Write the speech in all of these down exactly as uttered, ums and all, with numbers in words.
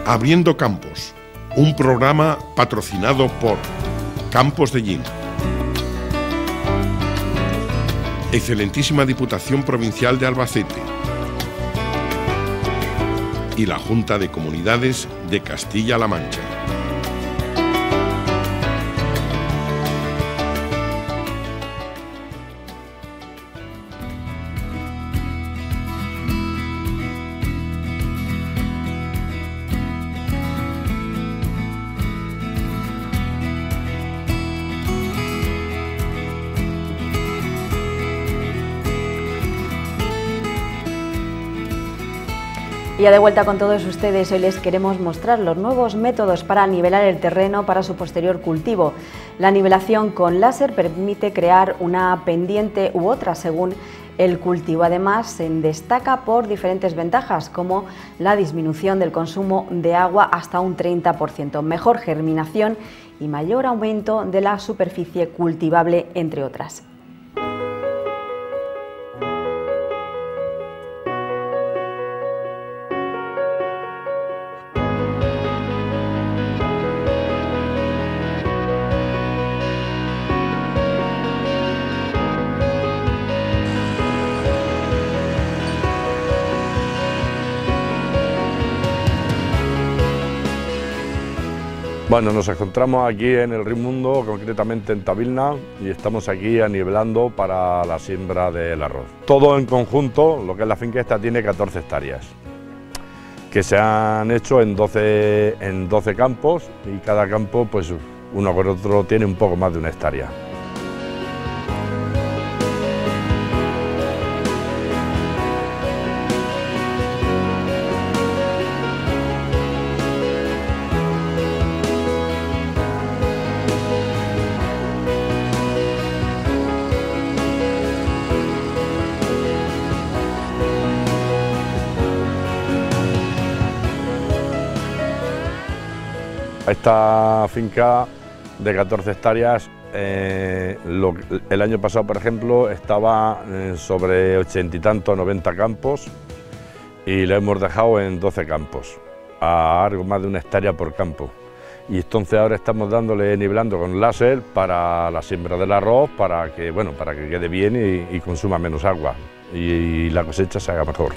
Abriendo Campos, un programa patrocinado por Campos de Gin, excelentísima Diputación Provincial de Albacete y la Junta de Comunidades de Castilla-La Mancha. Y ya de vuelta con todos ustedes, hoy les queremos mostrar los nuevos métodos para nivelar el terreno para su posterior cultivo. La nivelación con láser permite crear una pendiente u otra según el cultivo. Además, se destaca por diferentes ventajas, como la disminución del consumo de agua hasta un treinta por ciento, mejor germinación y mayor aumento de la superficie cultivable, entre otras. Bueno, nos encontramos aquí en el Rimundo, concretamente en Tabilna, y estamos aquí anivelando para la siembra del arroz. Todo en conjunto, lo que es la finca esta, tiene catorce hectáreas, que se han hecho en doce, en doce campos, y cada campo, pues uno con otro, tiene un poco más de una hectárea. Esta finca de catorce hectáreas, eh, lo, el año pasado, por ejemplo, estaba eh, sobre ochenta y tantos, noventa campos, y la hemos dejado en doce campos, a algo más de una hectárea por campo. Y entonces ahora estamos dándole, nivelando con láser para la siembra del arroz, para que, bueno, para que quede bien y, y consuma menos agua y, y la cosecha se haga mejor.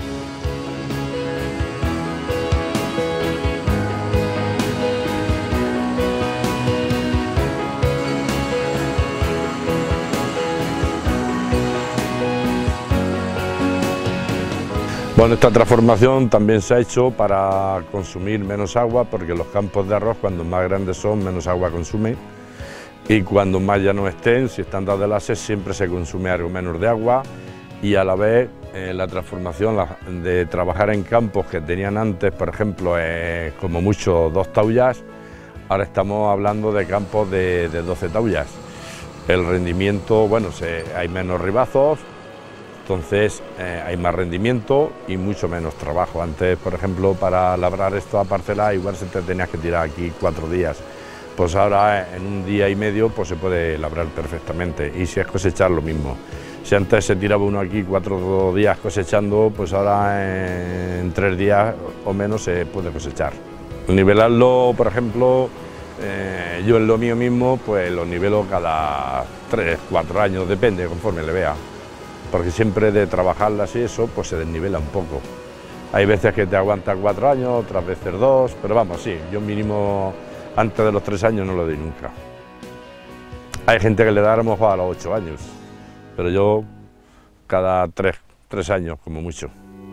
Bueno, esta transformación también se ha hecho para consumir menos agua, porque los campos de arroz, cuando más grandes son, menos agua consumen, y cuando más ya no estén, si están dados de láser, siempre se consume algo menos de agua, y a la vez eh, la transformación la, de trabajar en campos que tenían antes, por ejemplo, eh, como mucho dos taullas, ahora estamos hablando de campos de, de doce taullas. El rendimiento, bueno, se, hay menos ribazos, entonces eh, hay más rendimiento y mucho menos trabajo. Antes, por ejemplo, para labrar esta parcela igual se te tenías que tirar aquí cuatro días, pues ahora en un día y medio pues se puede labrar perfectamente, y si es cosechar lo mismo. Si antes se tiraba uno aquí cuatro días cosechando, pues ahora en tres días o menos se puede cosechar. Nivelarlo, por ejemplo, eh, yo en lo mío mismo pues lo nivelo cada tres, cuatro años, depende, conforme le vea. Porque siempre de trabajarlas y eso, pues se desnivela un poco. Hay veces que te aguanta cuatro años, otras veces dos, pero vamos, sí, yo mínimo antes de los tres años no lo doy nunca. Hay gente que le da a lo mejor a los ocho años, pero yo cada tres, tres años como mucho.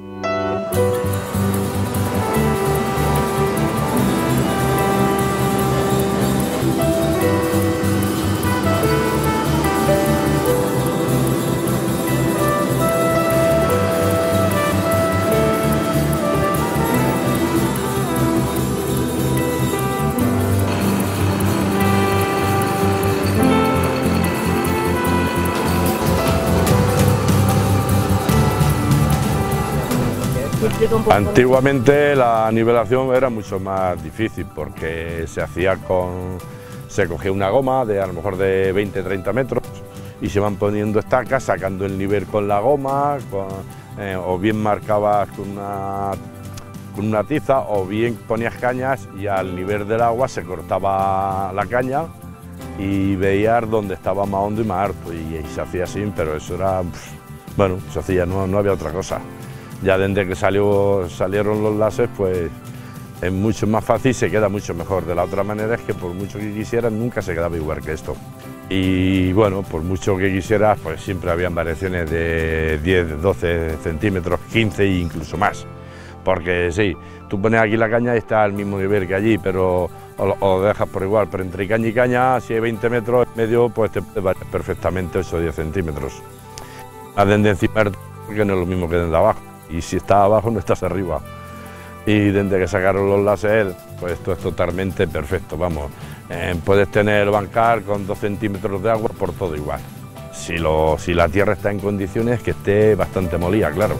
Antiguamente la nivelación era mucho más difícil porque se hacía con, se cogía una goma de a lo mejor de veinte a treinta metros y se van poniendo estacas sacando el nivel con la goma, con, eh, o bien marcabas con una, con una tiza, o bien ponías cañas y al nivel del agua se cortaba la caña y veías dónde estaba más hondo y más alto, y, y se hacía así, pero eso era, pff, bueno, se hacía, no, no había otra cosa. Ya desde que salió, salieron los láseres, pues es mucho más fácil y se queda mucho mejor. De la otra manera es que por mucho que quisieras, nunca se quedaba igual que esto. Y bueno, por mucho que quisieras, pues siempre habían variaciones de diez, doce centímetros, quince e incluso más. Porque sí, tú pones aquí la caña y está al mismo nivel que allí, pero o lo, o lo dejas por igual. Pero entre caña y caña, si hay veinte metros medio, pues te puede variar perfectamente ocho o diez centímetros. Has de encima, porque no es lo mismo que desde abajo. Y si estás abajo, no estás arriba. Y desde que sacaron los láseres, pues esto es totalmente perfecto, vamos. Eh, puedes tener el bancal con dos centímetros de agua por todo igual. Si, lo, si la tierra está en condiciones que esté bastante molida, claro.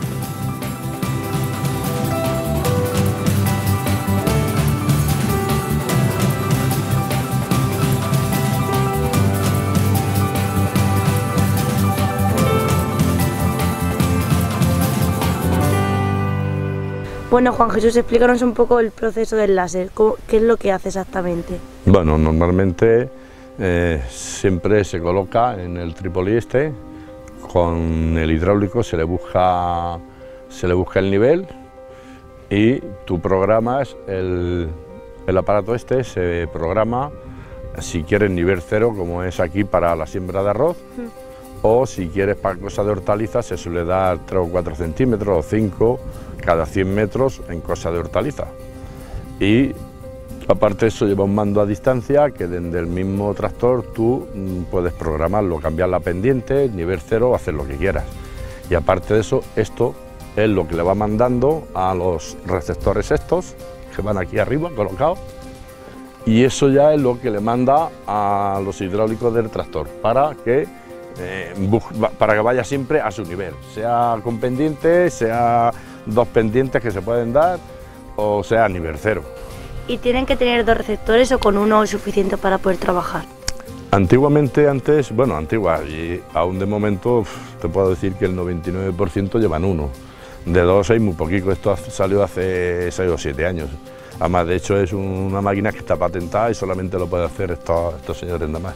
Bueno, Juan Jesús, explícanos un poco el proceso del láser, ¿qué es lo que hace exactamente? Bueno, normalmente eh, siempre se coloca en el trípode este, con el hidráulico se le busca, se le busca el nivel y tú programas el, el aparato este, se programa si quieres nivel cero, como es aquí para la siembra de arroz, mm. o si quieres para cosa de hortalizas se suele dar tres o cuatro centímetros o cinco cada cien metros en cosa de hortaliza. Y aparte eso lleva un mando a distancia que desde el mismo tractor tú mmm, puedes programarlo, cambiar la pendiente, nivel cero, hacer lo que quieras. Y aparte de eso, esto es lo que le va mandando a los receptores estos, que van aquí arriba colocados, y eso ya es lo que le manda a los hidráulicos del tractor, para que, eh, para que vaya siempre a su nivel, sea con pendiente, sea dos pendientes que se pueden dar, o sea a nivel cero. ¿Y tienen que tener dos receptores o con uno es suficiente para poder trabajar? Antiguamente, antes, bueno, antigua, y aún de momento te puedo decir que el noventa y nueve por ciento llevan uno. De dos hay muy poquito, esto salió hace seis o siete años. Además, de hecho, es una máquina que está patentada y solamente lo pueden hacer estos, estos señores nada más.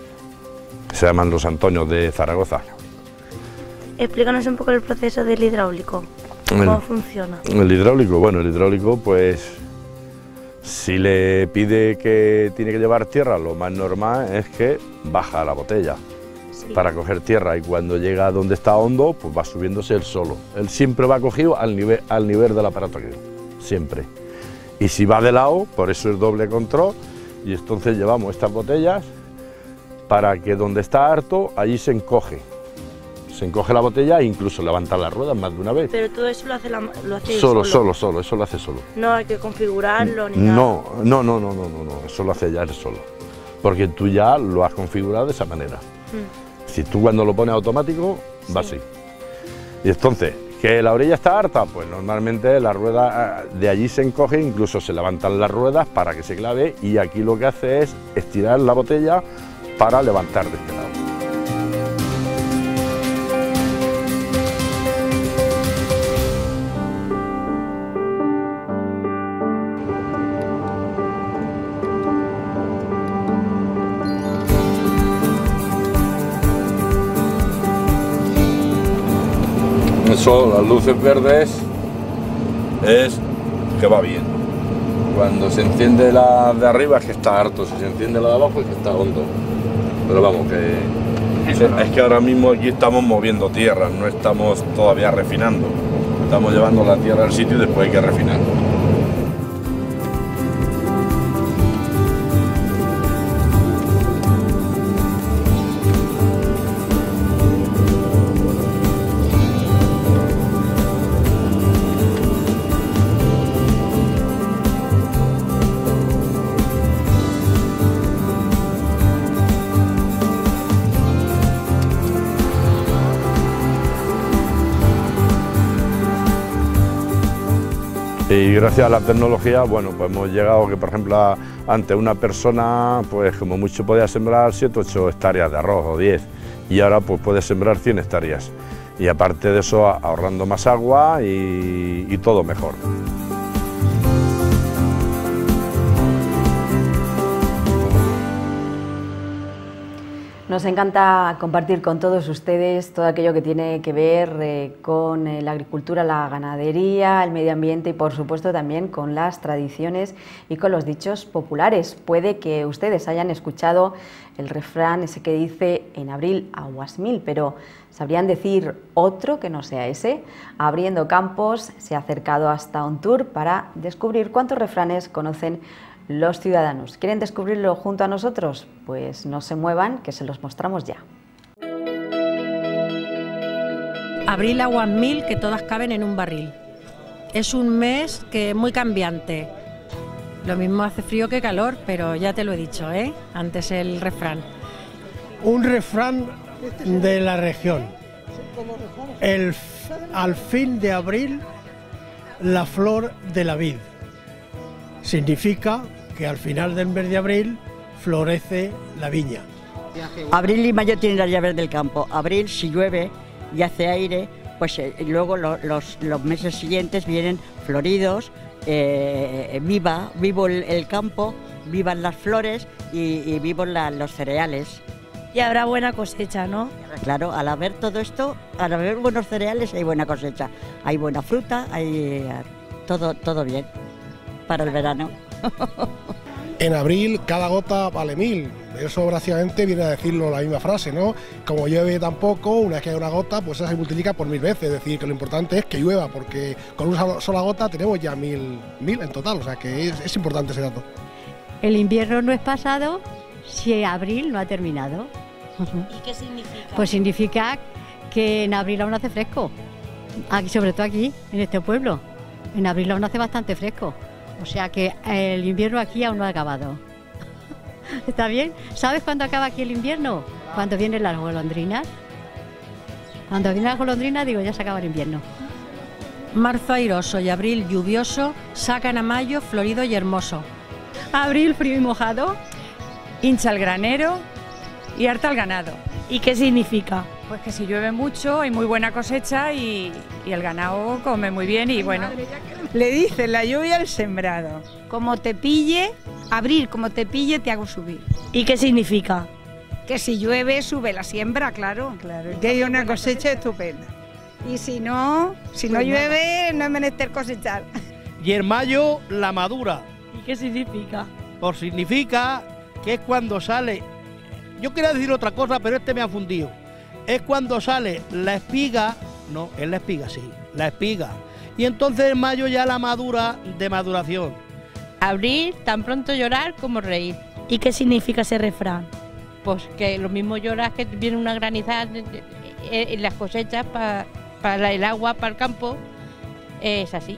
Se llaman los Antonios de Zaragoza. Explícanos un poco el proceso del hidráulico. ¿Cómo el, funciona? El hidráulico, bueno, el hidráulico, pues, si le pide que tiene que llevar tierra, lo más normal es que baja la botella, sí, para coger tierra, y cuando llega a donde está hondo, pues va subiéndose él solo. Él siempre va cogido al nivel, al nivel del aparato aquí, siempre. Y si va de lado, por eso es doble control, y entonces llevamos estas botellas para que donde está harto, allí se encoge. Se encoge la botella e incluso levanta las ruedas más de una vez. Pero todo eso lo hace, la, lo hace solo, solo. Solo, solo, eso lo hace solo. No hay que configurarlo ni no, nada. No, no, no, no, no, no, eso lo hace ya él solo. Porque tú ya lo has configurado de esa manera. Mm. Si tú cuando lo pones automático, sí, va así. Y entonces, ¿que la orilla está harta? Pues normalmente la rueda de allí se encoge, incluso se levantan las ruedas para que se clave, y aquí lo que hace es estirar la botella para levantar de este lado. Eso, las luces verdes, es que va bien. Cuando se enciende la de arriba es que está harto, si se enciende la de abajo es que está hondo. Pero vamos, que es, es que ahora mismo aquí estamos moviendo tierra, no estamos todavía refinando. Estamos llevando la tierra al sitio y después hay que refinar. Y gracias a la tecnología, bueno, pues hemos llegado que, por ejemplo, a, antes una persona, pues como mucho podía sembrar siete o ocho hectáreas de arroz o diez, y ahora pues puede sembrar cien hectáreas. Y aparte de eso, ahorrando más agua y, y todo mejor. Nos encanta compartir con todos ustedes todo aquello que tiene que ver eh, con eh, la agricultura, la ganadería, el medio ambiente y por supuesto también con las tradiciones y con los dichos populares. Puede que ustedes hayan escuchado el refrán ese que dice en abril aguas mil, pero ¿sabrían decir otro que no sea ese? Abriendo Campos se ha acercado hasta un tour para descubrir cuántos refranes conocen los ciudadanos. ¿Quieren descubrirlo junto a nosotros? Pues no se muevan, que se los mostramos ya. Abril aguas mil, que todas caben en un barril. Es un mes que es muy cambiante. Lo mismo hace frío que calor, pero ya te lo he dicho, ¿eh? Antes el refrán. Un refrán de la región. El, al fin de abril, la flor de la vid. Significa que al final del mes de abril florece la viña. Abril y mayo tienen las llaves del campo. Abril, si llueve y hace aire, pues eh, luego lo, los, los meses siguientes vienen floridos, eh, viva, vivo el, el campo, vivan las flores y, y vivos la, los cereales. Y habrá buena cosecha, ¿no? Claro, al haber todo esto, al haber buenos cereales hay buena cosecha, hay buena fruta, hay todo, todo bien para el verano. En abril cada gota vale mil, eso básicamente viene a decirlo la misma frase, ¿no? Como llueve tan poco, una vez que hay una gota, pues esa se multiplica por mil veces, es decir, que lo importante es que llueva, porque con una sola gota tenemos ya mil, mil en total, o sea que es, es importante ese dato. El invierno no es pasado si abril no ha terminado. ¿Y qué significa? Pues significa que en abril aún hace fresco, aquí, sobre todo aquí, en este pueblo, en abril aún hace bastante fresco. O sea que el invierno aquí aún no ha acabado. ¿Está bien? ¿Sabes cuándo acaba aquí el invierno? Cuando vienen las golondrinas. Cuando vienen las golondrinas, digo, ya se acaba el invierno. Marzo airoso y abril lluvioso sacan a mayo florido y hermoso. Abril frío y mojado, hincha el granero y harta el ganado. ¿Y qué significa? Pues que si llueve mucho hay muy buena cosecha y, y el ganado come muy bien y bueno. Le dice la lluvia al sembrado. Como te pille, abril, como te pille te hago subir. ¿Y qué significa? Que si llueve sube la siembra, claro. Claro, que hay una cosecha estupenda. Y si no, si no llueve, no es menester cosechar. Y en mayo la madura. ¿Y qué significa? Pues significa que es cuando sale, yo quería decir otra cosa, pero este me ha fundido. Es cuando sale la espiga, no, es la espiga, sí, la espiga. Y entonces en mayo ya la madura de maduración. Abril, tan pronto llorar como reír. ¿Y qué significa ese refrán? Pues que lo mismo lloras que viene una granizada en las cosechas para pa el agua, para el campo. Es así.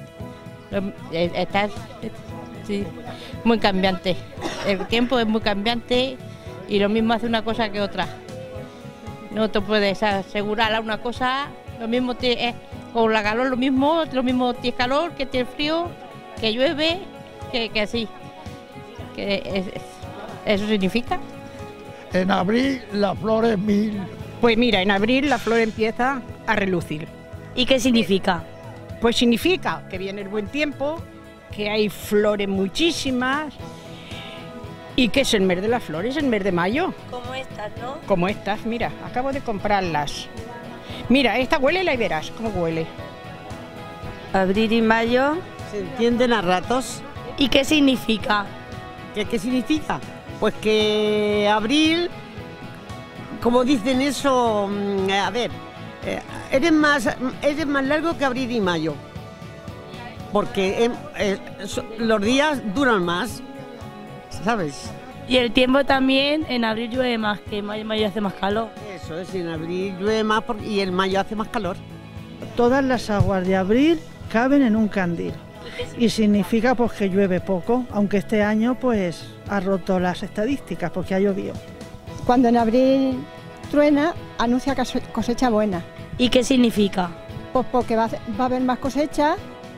Está sí, muy cambiante. El tiempo es muy cambiante y lo mismo hace una cosa que otra. No te puedes asegurar a una cosa, lo mismo te, eh, con la calor lo mismo, lo mismo tienes calor, que tienes frío, que llueve, que, que así. Que es, es, eso significa. En abril las flores mil. Pues mira, en abril la flor empieza a relucir. ¿Y qué significa? Pues significa que viene el buen tiempo, que hay flores muchísimas y que es el mes de las flores, el mes de mayo. Como estas, ¿no? Como estas, mira, acabo de comprarlas. Mira, esta huele y verás cómo huele. Abril y mayo se entienden a ratos. ¿Y qué significa? ¿Qué, qué significa? Pues que abril, como dicen eso, a ver, eh, eres, más, eres más largo que abril y mayo. Porque eh, eh, los días duran más, ¿sabes? Y el tiempo también, en abril llueve más, que en mayo, mayo hace más calor. Eso es, en abril llueve más porque, y en mayo hace más calor. Todas las aguas de abril caben en un candil. Y significa pues que llueve poco, aunque este año pues ha roto las estadísticas porque ha llovido. Cuando en abril truena, anuncia cosecha buena. ¿Y qué significa? Pues porque va a, va a haber más cosecha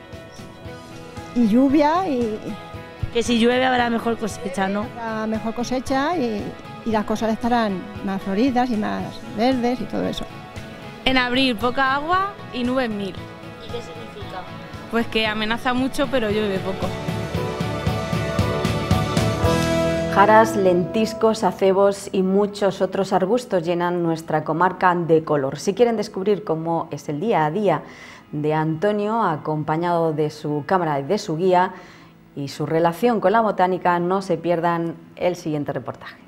y lluvia y... Que si llueve habrá mejor cosecha, ¿no? Habrá mejor cosecha y, y las cosas estarán más floridas y más verdes y todo eso. En abril poca agua y nubes mil. ¿Y qué significa? Pues que amenaza mucho pero llueve poco. Jaras, lentiscos, acebos y muchos otros arbustos llenan nuestra comarca de color. Si quieren descubrir cómo es el día a día de Antonio, acompañado de su cámara y de su guía, y su relación con la botánica, no se pierdan el siguiente reportaje.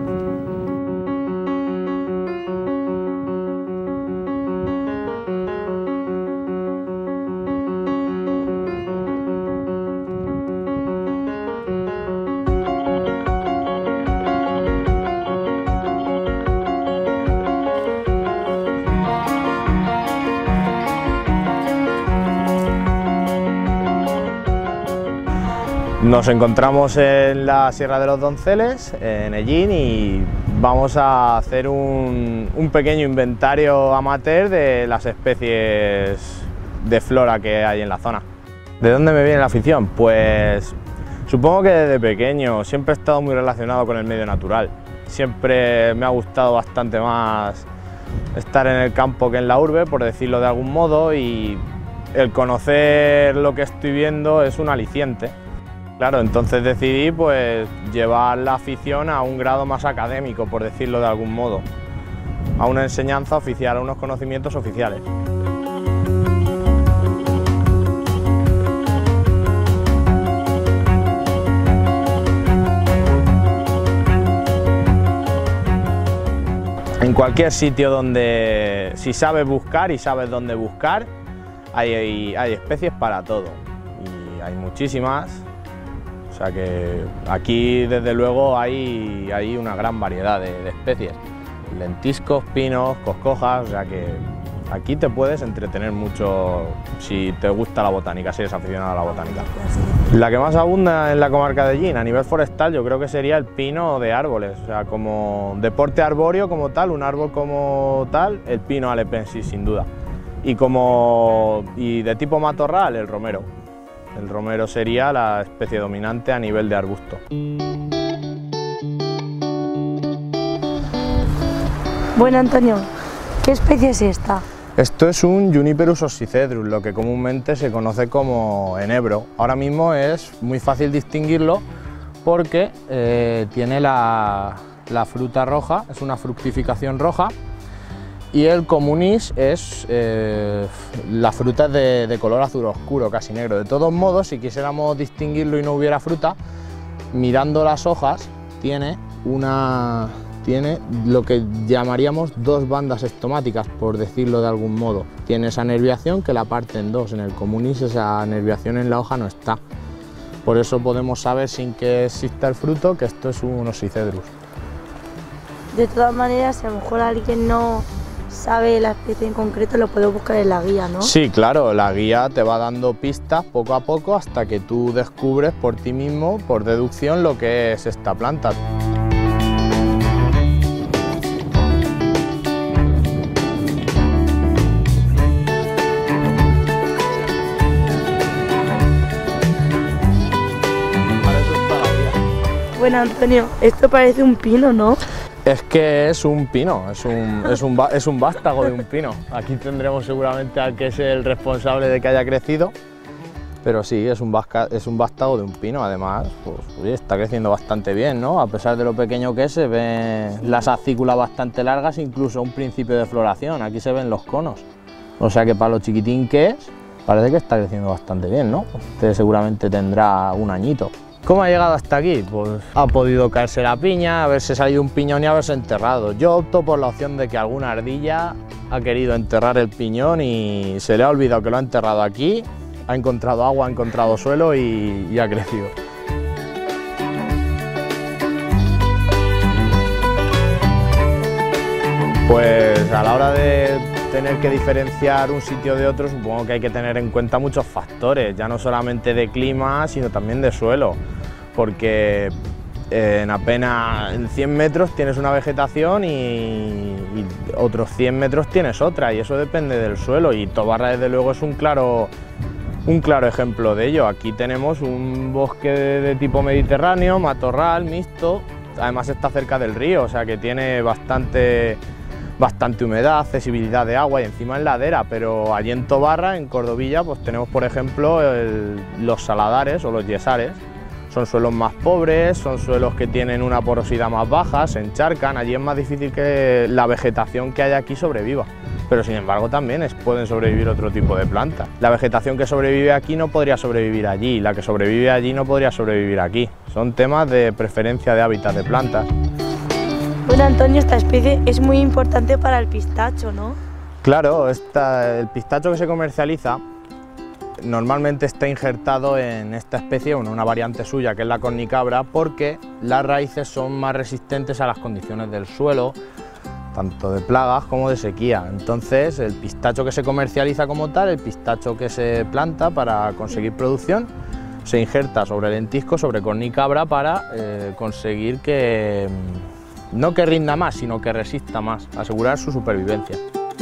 Nos encontramos en la Sierra de los Donceles, en Ellín, y vamos a hacer un, un pequeño inventario amateur de las especies de flora que hay en la zona. ¿De dónde me viene la afición? Pues supongo que desde pequeño siempre he estado muy relacionado con el medio natural. Siempre me ha gustado bastante más estar en el campo que en la urbe, por decirlo de algún modo, y el conocer lo que estoy viendo es un aliciente. Claro, entonces decidí pues llevar la afición a un grado más académico, por decirlo de algún modo, a una enseñanza oficial, a unos conocimientos oficiales. En cualquier sitio donde, si sabes buscar y sabes dónde buscar, hay, hay, hay especies para todo, y hay muchísimas. O sea que aquí desde luego hay, hay una gran variedad de, de especies, lentiscos, pinos, coscojas, o sea que aquí te puedes entretener mucho si te gusta la botánica, si eres aficionado a la botánica. La que más abunda en la comarca de Ellín a nivel forestal yo creo que sería el pino de árboles, o sea, como deporte arbóreo como tal, un árbol como tal, el pino alepensis sin duda, y, como, y de tipo matorral el romero. El romero sería la especie dominante a nivel de arbusto. Bueno, Antonio, ¿qué especie es esta? Esto es un Juniperus oxycedrus, lo que comúnmente se conoce como enebro. Ahora mismo es muy fácil distinguirlo porque eh, tiene la, la fruta roja, es una fructificación roja, y el comunis es eh, la fruta es de, de color azul oscuro, casi negro. De todos modos, si quisiéramos distinguirlo y no hubiera fruta, mirando las hojas tiene, una, tiene lo que llamaríamos dos bandas estomáticas, por decirlo de algún modo. Tiene esa nerviación que la parte en dos. En el comunis esa nerviación en la hoja no está. Por eso podemos saber sin que exista el fruto que esto es un oxycedrus. De todas maneras, si a lo mejor alguien no sabe la especie en concreto, lo puedo buscar en la guía, ¿no? Sí, claro, la guía te va dando pistas poco a poco hasta que tú descubres por ti mismo, por deducción, lo que es esta planta. Bueno, Antonio, esto parece un pino, ¿no? Es que es un pino, es un, es, un, es un vástago de un pino. Aquí tendremos seguramente al que es el responsable de que haya crecido, pero sí, es un, vasca, es un vástago de un pino. Además, pues, oye, está creciendo bastante bien, ¿no? A pesar de lo pequeño que es, se ven las acículas bastante largas, incluso un principio de floración. Aquí se ven los conos. O sea que para lo chiquitín que es, parece que está creciendo bastante bien, ¿no? Este seguramente tendrá un añito. ¿Cómo ha llegado hasta aquí? Pues ha podido caerse la piña, haberse salido un piñón y haberse enterrado. Yo opto por la opción de que alguna ardilla ha querido enterrar el piñón y se le ha olvidado que lo ha enterrado aquí, ha encontrado agua, ha encontrado suelo y, y ha crecido. Pues a la hora de tener que diferenciar un sitio de otro, supongo que hay que tener en cuenta muchos factores, ya no solamente de clima, sino también de suelo, porque en apenas en cien metros tienes una vegetación y, y otros cien metros tienes otra, y eso depende del suelo, y Tobarra desde luego es un claro, un claro ejemplo de ello. Aquí tenemos un bosque de, de tipo mediterráneo, matorral, mixto, además está cerca del río, o sea que tiene bastante... bastante humedad, accesibilidad de agua y encima en ladera, pero allí en Tobarra, en Cordovilla, pues tenemos por ejemplo el, los saladares o los yesares, Son suelos más pobres, son suelos que tienen una porosidad más baja, se encharcan, allí es más difícil que la vegetación que hay aquí sobreviva. Pero sin embargo también es, pueden sobrevivir otro tipo de plantas. La vegetación que sobrevive aquí no podría sobrevivir allí, la que sobrevive allí no podría sobrevivir aquí. Son temas de preferencia de hábitat de plantas. Bueno, Antonio, esta especie es muy importante para el pistacho, ¿no? Claro, esta, el pistacho que se comercializa normalmente está injertado en esta especie, en una variante suya que es la cornicabra, porque las raíces son más resistentes a las condiciones del suelo, tanto de plagas como de sequía. Entonces el pistacho que se comercializa como tal, el pistacho que se planta para conseguir producción, se injerta sobre lentisco, sobre cornicabra para eh, conseguir que, no que rinda más, sino que resista más, asegurar su supervivencia.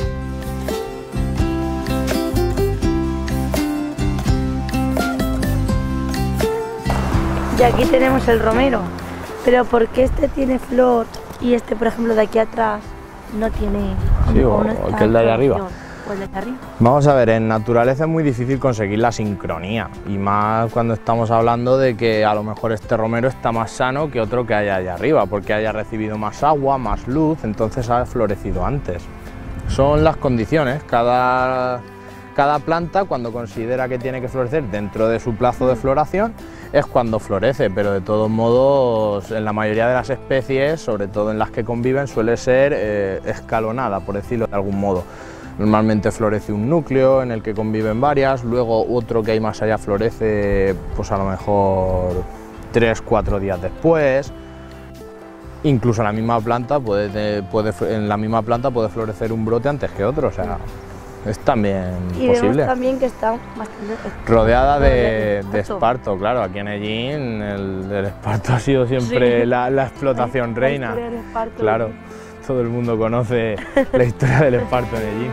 Y aquí tenemos el romero, pero ¿por qué este tiene flor y este, por ejemplo, de aquí atrás no tiene? Sí, o, o que el de allá arriba. O el de allá arriba. Vamos a ver, en naturaleza es muy difícil conseguir la sincronía, y más cuando estamos hablando de que a lo mejor este romero está más sano que otro que haya allá arriba, porque haya recibido más agua, más luz, entonces ha florecido antes. Son las condiciones, cada, cada planta cuando considera que tiene que florecer dentro de su plazo de floración, es cuando florece, pero de todos modos en la mayoría de las especies, sobre todo en las que conviven, suele ser eh, escalonada, por decirlo de algún modo. Normalmente florece un núcleo en el que conviven varias, luego otro que hay más allá florece pues a lo mejor tres, cuatro días después. Incluso en la misma planta puede, puede, en la misma planta puede florecer un brote antes que otro, o sea, es también y posible. Y vemos también que está bastante rodeada de, de esparto, claro, aquí en Hellín el, el esparto ha sido siempre sí. la, la explotación la, reina. La del esparto, claro, todo el mundo conoce la historia del esparto en Hellín.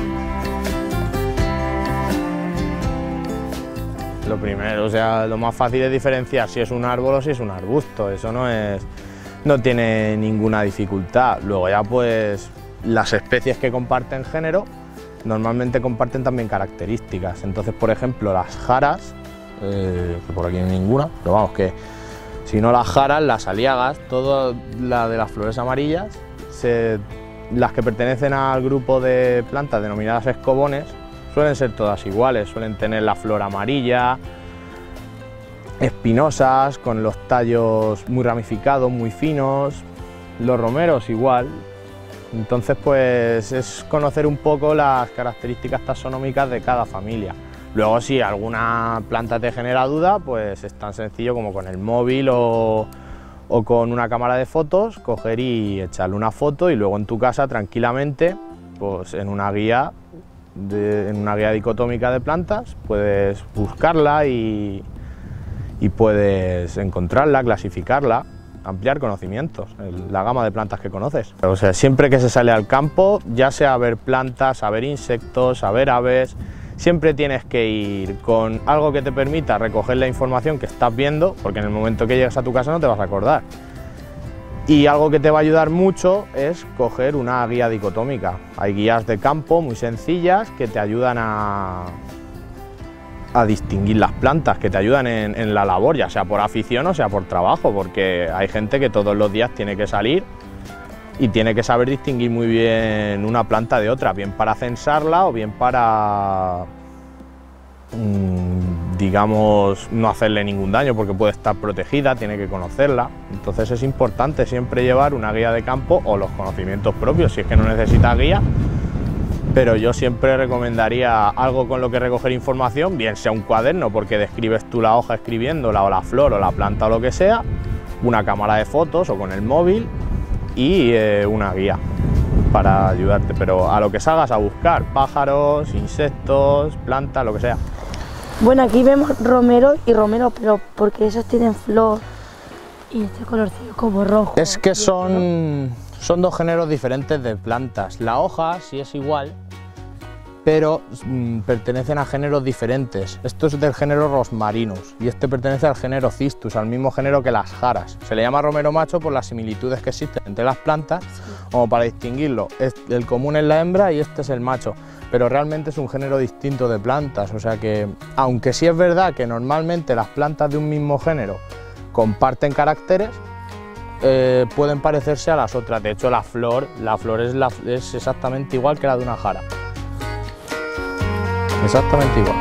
Lo primero, o sea, lo más fácil es diferenciar si es un árbol o si es un arbusto, eso no es, no tiene ninguna dificultad. Luego ya pues las especies que comparten género normalmente comparten también características. Entonces, por ejemplo, las jaras, eh, que por aquí no hay ninguna, pero vamos que si no las jaras, las aliagas, toda la de las flores amarillas, se, las que pertenecen al grupo de plantas denominadas escobones, suelen ser todas iguales, suelen tener la flor amarilla, espinosas, con los tallos muy ramificados, muy finos. Los romeros igual. Entonces pues es conocer un poco las características taxonómicas de cada familia. Luego si alguna planta te genera duda, pues es tan sencillo como con el móvil o, o con una cámara de fotos, coger y echarle una foto y luego en tu casa tranquilamente, pues en una guía, de, en una guía dicotómica de plantas, puedes buscarla y, y puedes encontrarla, clasificarla, ampliar conocimientos, el, la gama de plantas que conoces. O sea, siempre que se sale al campo, ya sea a ver plantas, a ver insectos, a ver aves, siempre tienes que ir con algo que te permita recoger la información que estás viendo, porque en el momento que llegues a tu casa no te vas a acordar. Y algo que te va a ayudar mucho es coger una guía dicotómica. Hay guías de campo muy sencillas que te ayudan a, a distinguir las plantas, que te ayudan en, en la labor, ya sea por afición o sea por trabajo, porque hay gente que todos los días tiene que salir y tiene que saber distinguir muy bien una planta de otra, bien para censarla o bien para, mmm, digamos, no hacerle ningún daño porque puede estar protegida, tiene que conocerla. Entonces es importante siempre llevar una guía de campo o los conocimientos propios, si es que no necesitas guía. Pero yo siempre recomendaría algo con lo que recoger información, bien sea un cuaderno porque describes tú la hoja escribiéndola o la flor o la planta o lo que sea, una cámara de fotos o con el móvil y eh, una guía para ayudarte, pero a lo que salgas a buscar, pájaros, insectos, plantas, lo que sea. Bueno, aquí vemos romero y romero, pero porque esos tienen flor y este colorcillo como rojo. Es que son, son dos géneros diferentes de plantas. La hoja sí es igual, pero mmm, pertenecen a géneros diferentes. Esto es del género Rosmarinus y este pertenece al género Cistus, al mismo género que las jaras. Se le llama romero macho por las similitudes que existen entre las plantas, como para distinguirlo. El común es la hembra y este es el macho, pero realmente es un género distinto de plantas, o sea que, aunque sí es verdad que normalmente las plantas de un mismo género comparten caracteres, eh, pueden parecerse a las otras. De hecho, la flor, la flor es, la, es exactamente igual que la de una jara. Exactamente igual.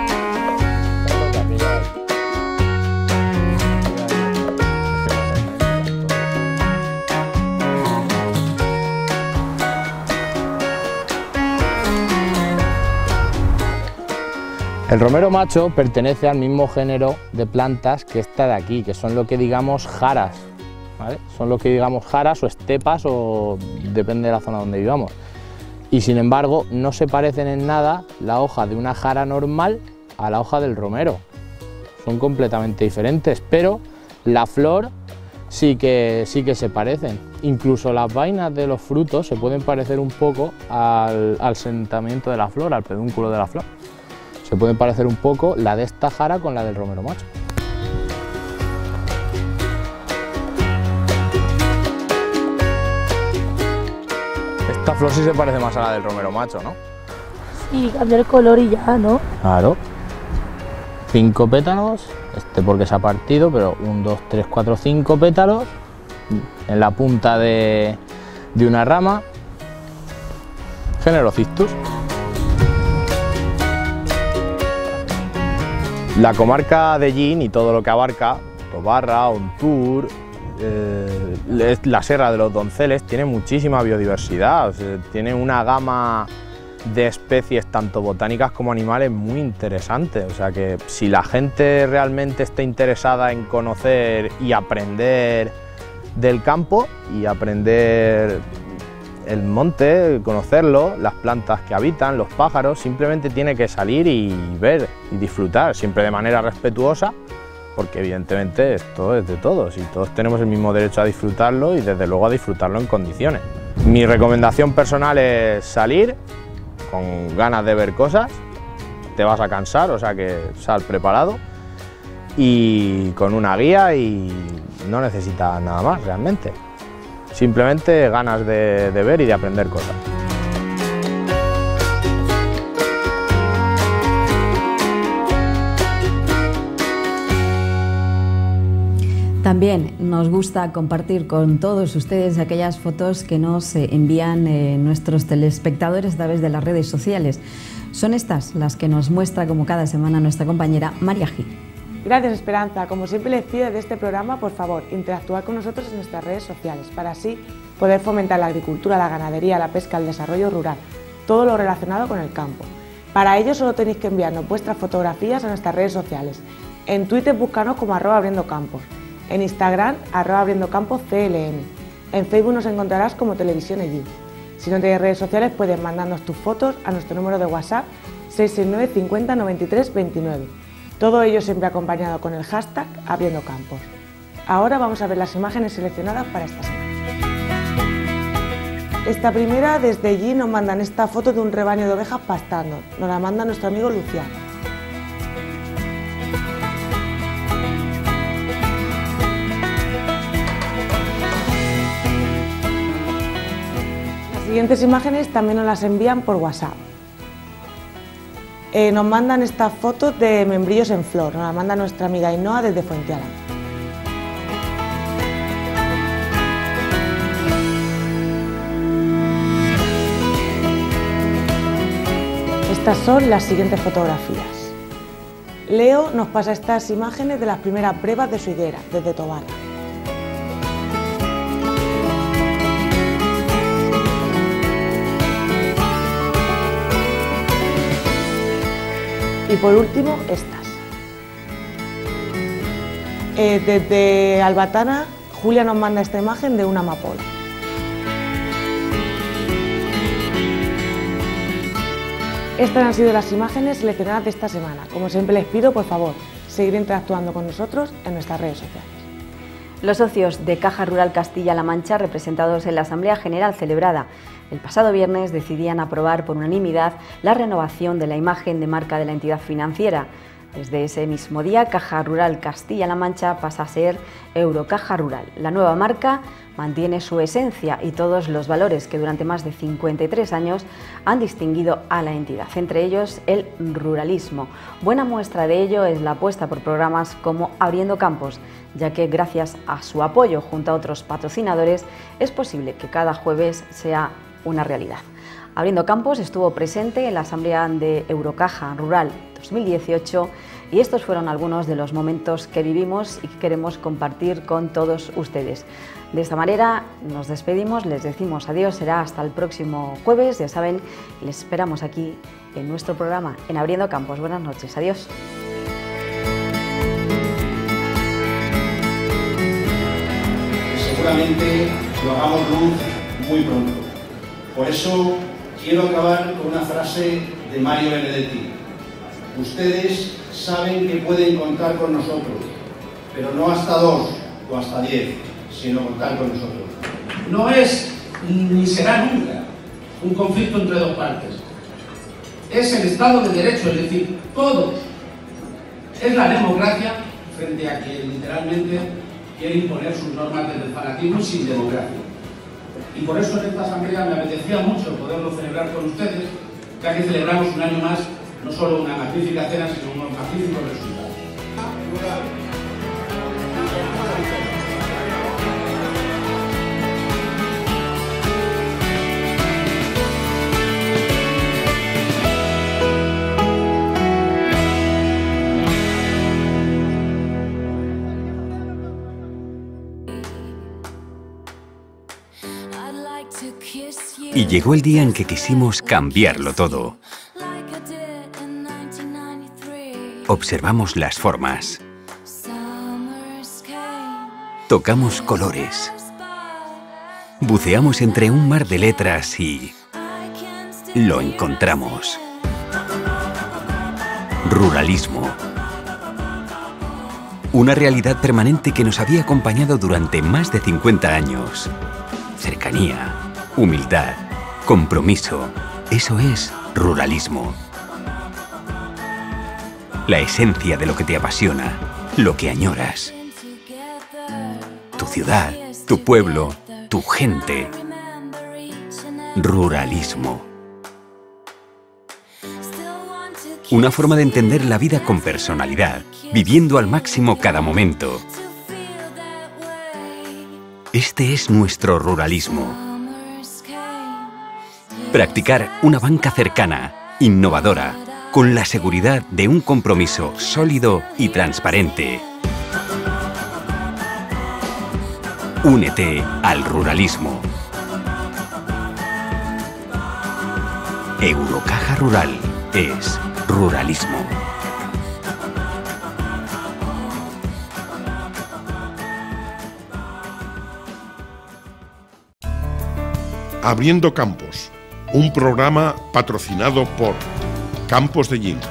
El romero macho pertenece al mismo género de plantas que esta de aquí, que son lo que digamos jaras, ¿vale? Son lo que digamos jaras o estepas, o depende de la zona donde vivamos. Y sin embargo no se parecen en nada la hoja de una jara normal a la hoja del romero. Son completamente diferentes, pero la flor sí que, sí que se parecen. Incluso las vainas de los frutos se pueden parecer un poco al, al sentamiento de la flor, al pedúnculo de la flor. Se pueden parecer un poco la de esta jara con la del romero macho. Esta flor sí se parece más a la del romero macho, ¿no? Sí, cambia el color y ya, ¿no? Claro. Cinco pétalos, este porque se ha partido, pero un, dos, tres, cuatro, cinco pétalos en la punta de, de una rama. Género Cistus. La comarca de Llín y todo lo que abarca, Tobarra, Ontur, eh, la Serra de los Donceles, tiene muchísima biodiversidad, o sea, tiene una gama de especies, tanto botánicas como animales, muy interesante. O sea que si la gente realmente está interesada en conocer y aprender del campo y aprender el monte, conocerlo, las plantas que habitan, los pájaros, simplemente tiene que salir y ver y disfrutar, siempre de manera respetuosa, porque evidentemente esto es de todos y todos tenemos el mismo derecho a disfrutarlo y desde luego a disfrutarlo en condiciones. Mi recomendación personal es salir con ganas de ver cosas, te vas a cansar, o sea que sal preparado y con una guía y no necesitas nada más realmente. Simplemente ganas de, de ver y de aprender cosas. También nos gusta compartir con todos ustedes aquellas fotos que nos envían eh, nuestros telespectadores a través de las redes sociales. Son estas las que nos muestra como cada semana nuestra compañera María Gil. Gracias, Esperanza. Como siempre les pido de este programa, por favor, interactuar con nosotros en nuestras redes sociales para así poder fomentar la agricultura, la ganadería, la pesca, el desarrollo rural, todo lo relacionado con el campo. Para ello solo tenéis que enviarnos vuestras fotografías a nuestras redes sociales. En Twitter búscanos como arroba abriendo campos, en Instagram arroba abriendo campos C L N, en Facebook nos encontrarás como Televisión Ellín. Si no tienes redes sociales puedes mandarnos tus fotos a nuestro número de WhatsApp seis seis nueve cincuenta noventa y tres veintinueve. Todo ello siempre acompañado con el hashtag Abriendo Campos. Ahora vamos a ver las imágenes seleccionadas para esta semana. Esta primera, desde allí nos mandan esta foto de un rebaño de ovejas pastando. Nos la manda nuestro amigo Luciano. Las siguientes imágenes también nos las envían por WhatsApp. Eh, nos mandan estas fotos de membrillos en flor, nos la manda nuestra amiga Ainhoa desde Fuentealán. Estas son las siguientes fotografías. Leo nos pasa estas imágenes de las primeras brevas de su higuera, desde Tobarra. Y por último, estas. Eh, desde Albatana, Julia nos manda esta imagen de una amapola. Estas han sido las imágenes seleccionadas de esta semana. Como siempre les pido, por favor, seguir interactuando con nosotros en nuestras redes sociales. Los socios de Caja Rural Castilla-La Mancha, representados en la Asamblea General celebrada el pasado viernes, decidían aprobar por unanimidad la renovación de la imagen de marca de la entidad financiera. Desde ese mismo día, Caja Rural Castilla-La Mancha pasa a ser Eurocaja Rural. La nueva marca mantiene su esencia y todos los valores que durante más de cincuenta y tres años han distinguido a la entidad, entre ellos el ruralismo. Buena muestra de ello es la apuesta por programas como Abriendo Campos, ya que gracias a su apoyo junto a otros patrocinadores es posible que cada jueves sea una realidad. Abriendo Campos estuvo presente en la Asamblea de Eurocaja Rural dos mil dieciocho y estos fueron algunos de los momentos que vivimos y que queremos compartir con todos ustedes. De esta manera nos despedimos, les decimos adiós, será hasta el próximo jueves, ya saben, les esperamos aquí en nuestro programa en Abriendo Campos. Buenas noches, adiós. Seguramente lo hagamos luz muy pronto. Por eso quiero acabar con una frase de Mario Benedetti. Ustedes saben que pueden contar con nosotros, pero no hasta dos o hasta diez, sino contar con nosotros. No es ni será nunca un conflicto entre dos partes. Es el Estado de Derecho, es decir, todos. Es la democracia frente a quien literalmente quiere imponer sus normas desde el fanatismo y sin democracia. Y por eso en esta asamblea me apetecía mucho poderlo celebrar con ustedes, ya que celebramos un año más no solo una magnífica cena, sino unos magníficos resultados. Y llegó el día en que quisimos cambiarlo todo. Observamos las formas. Tocamos colores. Buceamos entre un mar de letras y lo encontramos. Ruralismo. Una realidad permanente que nos había acompañado durante más de cincuenta años. Cercanía, humildad, compromiso. Eso es ruralismo. La esencia de lo que te apasiona, lo que añoras. Tu ciudad, tu pueblo, tu gente. Ruralismo. Una forma de entender la vida con personalidad, viviendo al máximo cada momento. Este es nuestro ruralismo. Practicar una banca cercana, innovadora, con la seguridad de un compromiso sólido y transparente. Únete al ruralismo. Eurocaja Rural es ruralismo. Abriendo Campos, un programa patrocinado por Campos de Yin.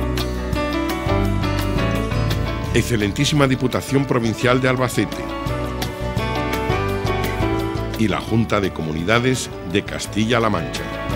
Excelentísima Diputación Provincial de Albacete y la Junta de Comunidades de Castilla-La Mancha.